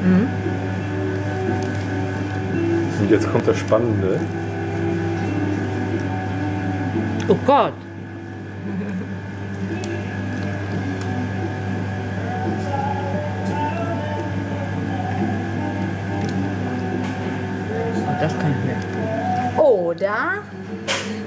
Mhm. Und jetzt kommt das Spannende. Oh Gott. Oh, das kann ich nicht. Oder